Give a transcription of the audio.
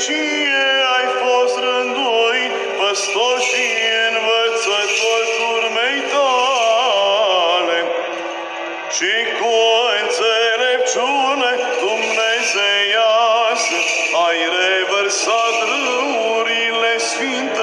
veșnicie ai fost rânduit, păstor și învățător turmei tale. Și cu înțelepciune dumnezeiasă ai revărsat râurile sfinte